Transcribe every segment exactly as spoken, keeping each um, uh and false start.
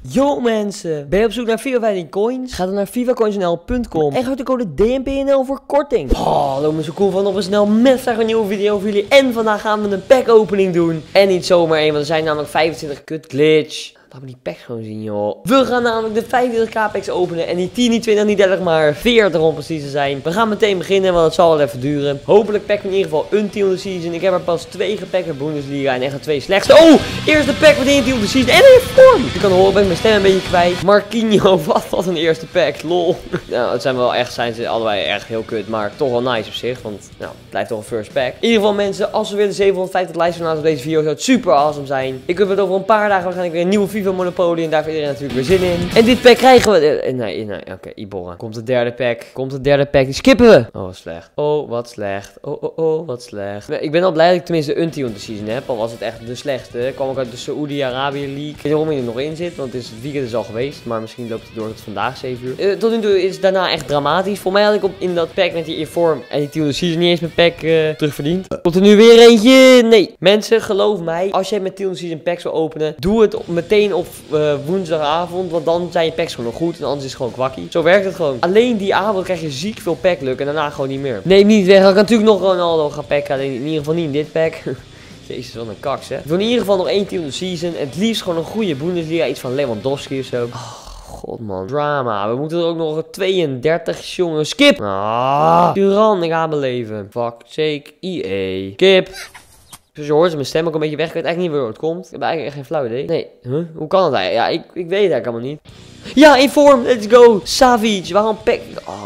Yo mensen, ben je op zoek naar FIFA vijftien coins? Ga dan naar FIFA coins n l punt com en gebruik de code D M P N L voor korting. Oh, hallo me zo cool van op een snel met vandaag een nieuwe video voor jullie. En vandaag gaan we een pack opening doen. En niet zomaar één, want er zijn namelijk vijfentwintig kut glitch. Laat me die packs gewoon zien, joh. We gaan namelijk de vijfentwintig k packs openen. En niet tien, niet twintig, niet dertig, maar veertig om precies te zijn. We gaan meteen beginnen, want het zal wel even duren. Hopelijk pakken we in ieder geval een team of the season. Ik heb er pas twee gepakt in Bundesliga en echt de twee slechtste. Oh, eerste pack met één team of the season. En een vorm. Je kan horen, ben ik mijn stem een beetje kwijt. Marquinhos, wat, wat een eerste pack. Lol. Nou, het zijn wel echt, zijn ze allebei echt heel kut. Maar toch wel nice op zich, want nou, het blijft toch een first pack. In ieder geval mensen, als we willen zevenhonderdvijftig likes van op deze video, zou het super awesome zijn. Ik heb het over een paar dagen waarschijnlijk weer een nieuwe FIFA Monopoly. En daar heeft iedereen natuurlijk weer zin in. En dit pack krijgen we... Uh, nee, nee, oké, okay, Iborra. Komt de derde pack. Komt de derde pack. Die skippen we. Oh, wat slecht. Oh, wat slecht. Oh, oh, oh, wat slecht. Ik ben al blij dat ik tenminste een team of the season heb. Al was het echt de slechtste. Kwam ook uit de Saoedi-Arabië League. Ik weet niet waarom hij er nog in zit. Want het, is, het weekend is al geweest. Maar misschien loopt het door tot vandaag zeven uur. Uh, tot nu toe is het daarna echt dramatisch. Voor mij had ik op, in dat pack met die inform en die team of the season niet eens mijn pack uh, terugverdiend. Komt er nu weer eentje? Nee. Mensen, geloof mij. Als jij met team of the season packs wil openen, doe het op, meteen op uh, woensdagavond, want dan zijn je packs gewoon nog goed en anders is het gewoon kwakkie. Zo werkt het gewoon. Alleen die avond krijg je ziek veel packluck en daarna gewoon niet meer. Neem niet weg, ik kan natuurlijk nog Ronaldo gaan packen, alleen in ieder geval niet in dit pack. Jezus, wat een kaks, hè. Ik wil in ieder geval nog één team of the season en het liefst gewoon een goede Bundesliga, iets van Lewandowski of zo. Oh, god man, drama. We moeten er ook nog tweeëndertig, jongen. Skip! Ah, Duran, ik ga mijn leven. Fuck, sake, I E. Skip! Dus je hoort mijn stem ook een beetje weg. Ik weet eigenlijk niet waar het komt. Ik heb eigenlijk echt geen flauw idee. Nee, huh? Hoe kan het eigenlijk? Ja, ik, ik weet het eigenlijk allemaal niet. Ja, inform, let's go. Savage, waarom pack...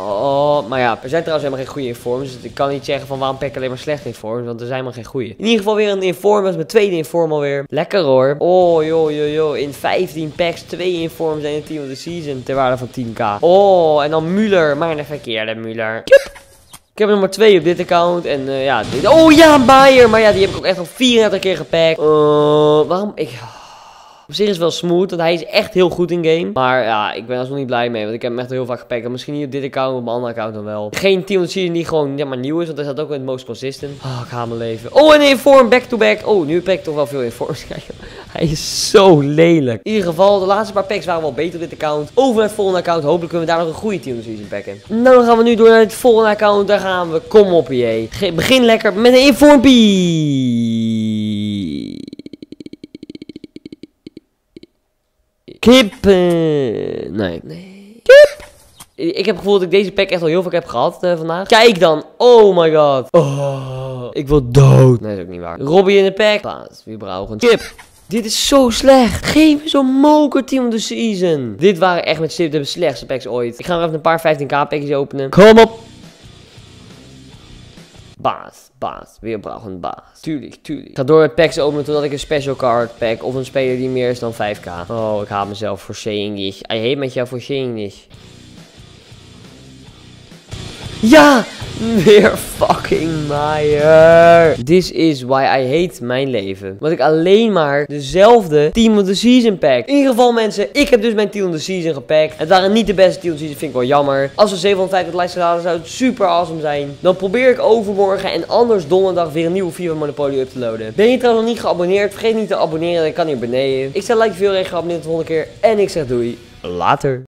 Oh, maar ja, er zijn trouwens helemaal geen goede informs. Dus ik kan niet zeggen van waarom pack alleen maar slechte informs. Want er zijn maar geen goede. In ieder geval weer een inform. Dat is mijn tweede inform alweer. Lekker hoor. Oh, joh, joh, joh. In vijftien packs, twee informs en een team of the season. Ter waarde van tien k. Oh, en dan Müller. Maar een verkeerde Müller. Ik heb er nog maar twee op dit account. En uh, ja, dit... Oh ja, Maier. Maar ja, die heb ik ook echt al vierendertig keer gepakt. Uh, waarom? Ik... Op zich is het wel smooth, want hij is echt heel goed in game. Maar ja, ik ben er nog niet blij mee, want ik heb hem echt heel vaak gepakt. Misschien niet op dit account, op mijn andere account dan wel. Geen team of the season die gewoon ja, maar nieuw is, want hij staat ook wel het most consistent. Oh, ik haal mijn leven. Oh, en inform, back to back. Oh, nu pak ik toch wel veel informs. Hij is zo lelijk. In ieder geval, de laatste paar packs waren wel beter op dit account. Over naar het volgende account, hopelijk kunnen we daar nog een goede team of the season packen. Nou, dan gaan we nu door naar het volgende account. Daar gaan we. Kom op, jee. Begin lekker met een informpie. Kip. Uh, nee. nee. Kip. Ik heb het gevoel dat ik deze pack echt al heel vaak heb gehad uh, vandaag. Kijk dan. Oh my god. Oh. Ik wil dood. Nee, dat is ook niet waar. Robbie in de pack. Plaats. Wie brauchen. Kip. Dit is zo slecht. Geef me zo'n moker team of the season. Dit waren echt met stip de slechtste packs ooit. Ik ga nog even een paar vijftien k packjes openen. Kom op. Baas, baas, weer brauchen baas. Tuurlijk, tuurlijk. Ik ga door het packs openen totdat ik een special card pack of een speler die meer is dan vijf k. Oh, ik haat mezelf voor saying this. I hate met jou voor saying this. Ja! Weer fucking Maier. This is why I hate mijn leven. Want ik alleen maar dezelfde team of the season pack. In ieder geval mensen, ik heb dus mijn team of the season gepakt. Het waren niet de beste team of the season, vind ik wel jammer. Als we zevenhonderdvijftig likes halen, zou het super awesome zijn. Dan probeer ik overmorgen en anders donderdag weer een nieuwe FIFA Monopoly up te loaden. Ben je trouwens nog niet geabonneerd? Vergeet niet te abonneren, dan kan hier beneden. Ik stel like veel, recht geabonneerd de volgende keer. En ik zeg doei. Later.